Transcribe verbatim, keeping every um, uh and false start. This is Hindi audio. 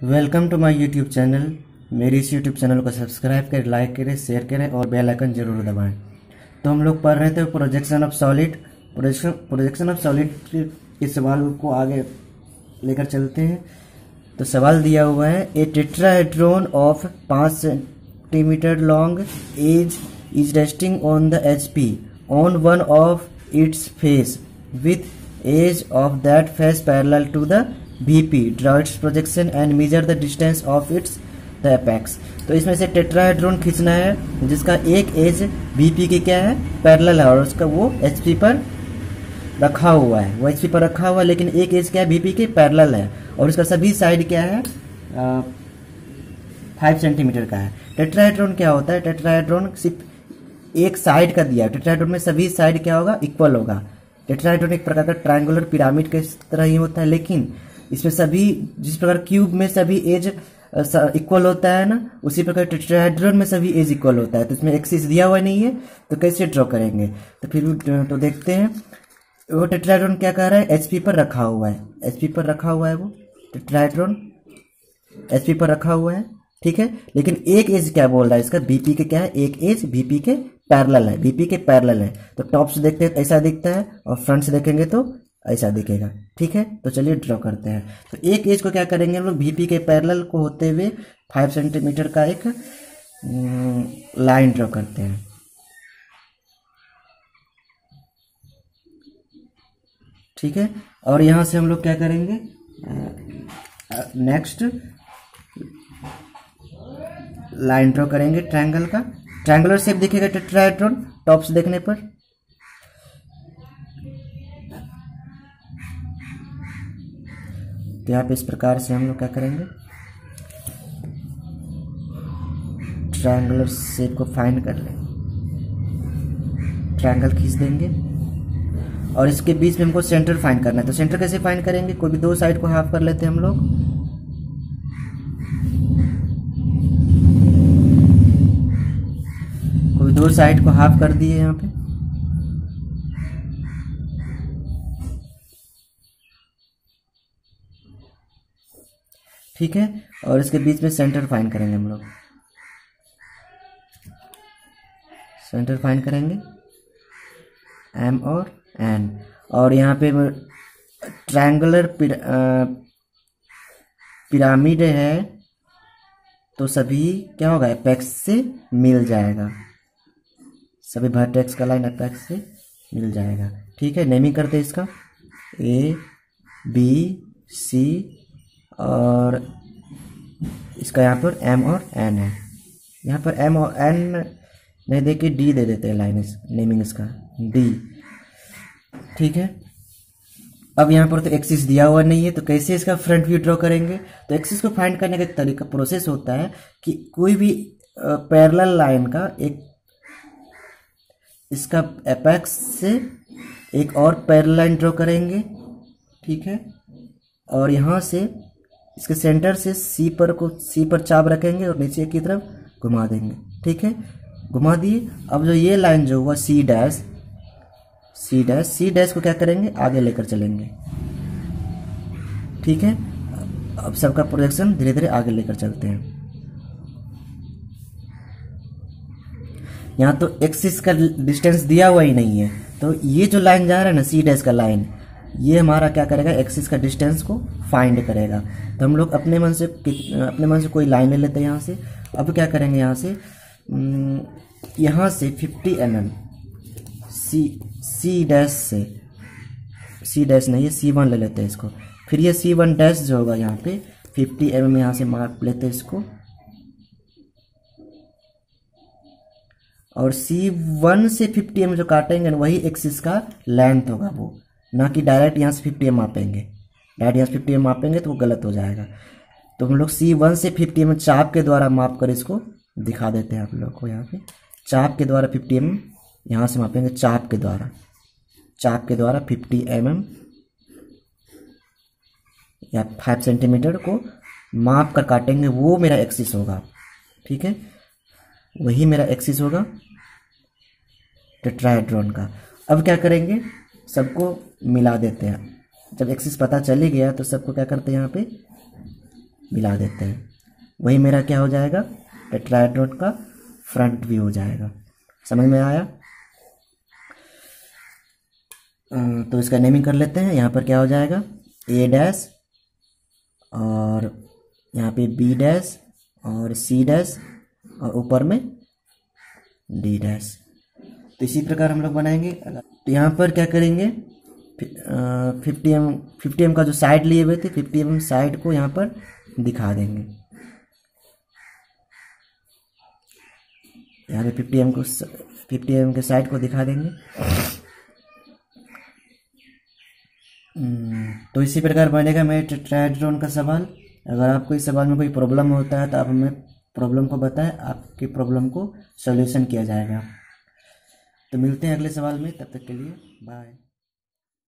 Welcome to my YouTube channel. मेरे इस यूट्यूब चैनल को सब्सक्राइब करें, लाइक करें, शेयर करें और बेल आइकन जरूर दबाएं। तो हम लोग पढ़ रहे थे projection of solid projection projection of solid के सवाल को आगे लेकर चलते हैं। तो सवाल दिया हुआ है, ए टेट्राहेड्रॉन ऑफ पाँच centimetre long edge is resting on the H P on one of its face with edge of that face parallel to the V P, draw its projection and measure the distance of its the apex। तो इसमें से टेट्राहेड्रॉन खींचना है जिसका एक एज V P की क्या है, पैरेलल है, और उसका वो H P पर रखा हुआ है, वो H P पर रखा हुआ है, लेकिन एक एज क्या है, V P के पैरेलल है, और उसका सभी साइड क्या है, फाइव सेंटीमीटर का है। टेट्राहेड्रॉन क्या होता है, टेट्राहेड्रॉन सिर्फ एक साइड का दिया है। टेट्राहेड्रॉन में सभी साइड क्या होगा, इक्वल होगा। टेट्राहेड्रॉन एक प्रकार का ट्रायंगुलर पिरामिड के तरह ही होता है, लेकिन इसमें सभी, जिस प्रकार क्यूब में सभी एज इक्वल होता है ना, उसी प्रकार टेट्राहेड्रॉन में सभी एज इक्वल होता है। तो इसमें एक्सिस दिया हुआ नहीं है, तो कैसे ड्रॉ करेंगे, तो फिर तो देखते हैं। वो टेट्राहेड्रॉन क्या कर रहा है, एचपी पर रखा हुआ है, एचपी पर रखा हुआ है, वो टेट्राहेड्रॉन एचपी पर रखा हुआ है, ठीक है। लेकिन एक एज क्या बोल रहा है इसका, बीपी के क्या है, एक एज बीपी के पैरेलल है, बीपी के पैरेलल है। तो टॉप से देखते हैं ऐसा दिखता है, और फ्रंट से देखेंगे तो ऐसा दिखेगा, ठीक है। तो चलिए ड्रॉ करते हैं। तो एक एज को क्या करेंगे हम लोग, बीपी के पैरेलल को होते हुए फाइव सेंटीमीटर का एक लाइन ड्रॉ करते हैं, ठीक है। और यहां से हम लोग क्या करेंगे, नेक्स्ट लाइन ड्रॉ करेंगे ट्रायंगल का। ट्रायंगुलर शेप दिखेगा टेट्राहेड्रॉन टॉप से देखने पर। तो यहाँ पे इस प्रकार से हम लोग क्या करेंगे, ट्रायंगुलर शेप को फाइंड कर लेंगे, ट्रायंगल खींच देंगे, और इसके बीच में हमको सेंटर फाइंड करना है। तो सेंटर कैसे फाइंड करेंगे, कोई भी दो साइड को हाफ कर लेते हैं हम लोग, कोई दो साइड को हाफ कर दिए यहाँ पे, ठीक है। और इसके बीच में सेंटर फाइंड करेंगे हम लोग, सेंटर फाइंड करेंगे एम और एन। और यहाँ पे ट्रायंगुलर पिरामिड है, तो सभी क्या होगा, एपेक्स से मिल जाएगा, सभी वर्टेक्स का लाइन एपेक्स से मिल जाएगा, ठीक है। नेमिंग करते हैं इसका, ए बी सी, और इसका यहाँ पर एम और एन है। यहाँ पर एम और एन नहीं दे के डी दे देते हैं लाइन, इस नेमिंग इसका डी, ठीक है। अब यहाँ पर तो एक्सिस दिया हुआ नहीं है, तो कैसे इसका फ्रंट व्यू ड्रॉ करेंगे। तो एक्सिस को फाइंड करने का एक तरीका, प्रोसेस होता है कि कोई भी पैरेलल लाइन का एक, इसका एपेक्स से एक और पैरेलल लाइन ड्रॉ करेंगे, ठीक है। और यहाँ से इसके सेंटर से सी पर को सी पर चाप रखेंगे और नीचे की तरफ घुमा देंगे, ठीक है, घुमा दिए। अब जो ये लाइन जो हुआ C dash, C dash C dash को क्या करेंगे, आगे लेकर चलेंगे, ठीक है। अब सबका प्रोजेक्शन धीरे धीरे आगे लेकर चलते हैं। यहाँ तो एक्सिस का डिस्टेंस दिया हुआ ही नहीं है, तो ये जो लाइन जा रहा है ना, सी डैश का लाइन, ये हमारा क्या करेगा, एक्सिस का डिस्टेंस को फाइंड करेगा। तो हम लोग अपने मन से अपने मन से कोई लाइन ले लेते हैं यहाँ से। अब क्या करेंगे, यहाँ से यहाँ से fifty M M C C dash से, सी डैश नहीं है, सी वन ले लेते हैं इसको। फिर ये सी वन डैश जो होगा यहाँ पे फिफ्टी एम एम यहाँ से मार्क लेते हैं इसको, और सी वन से फिफ्टी एम जो काटेंगे वही एक्सिस का लेंथ होगा, वो ना कि डायरेक्ट यहाँ से फिफ्टी एम मापेंगे। डायरेक्ट यहाँ से फिफ्टी एम मापेंगे तो वो गलत हो जाएगा। तो हम लोग सी वन से फिफ्टी एम चाप के द्वारा माप कर इसको दिखा देते हैं आप लोग को। यहाँ पे चाप के द्वारा फिफ्टी एम यहाँ से मापेंगे, चाप के द्वारा, चाप के द्वारा फिफ्टी एम एम या फाइव सेंटीमीटर को माप कर काटेंगे, वो मेरा एक्सिस होगा, ठीक है, वही मेरा एक्सिस होगा टेट्राहेड्रॉन का। अब क्या करेंगे, सबको मिला देते हैं। जब एक्सिस पता चल ही गया तो सबको क्या करते हैं, यहाँ पे मिला देते हैं। वही मेरा क्या हो जाएगा, टेट्राहेड्रॉन का फ्रंट व्यू हो जाएगा। समझ में आया? तो इसका नेमिंग कर लेते हैं। यहाँ पर क्या हो जाएगा, ए डैश और यहाँ पे बी डैश और सी डैश और ऊपर में डी डैश। तो इसी प्रकार हम लोग बनाएंगे। तो यहाँ पर क्या करेंगे, फिफ्टी एम फिफ्टी एम का जो साइड लिए हुए थे, फिफ्टी एम साइड को यहाँ पर दिखा देंगे। यहाँ पे फिफ्टी एम को फिफ्टी एम के साइड को दिखा देंगे। तो इसी प्रकार बनेगा मेरे टेट्राहेड्रॉन का सवाल। अगर आपको इस सवाल में कोई प्रॉब्लम होता है तो आप हमें प्रॉब्लम को बताएं, आपकी प्रॉब्लम को सॉल्यूशन किया जाएगा। तो मिलते हैं अगले सवाल में, तब तक के लिए बाय।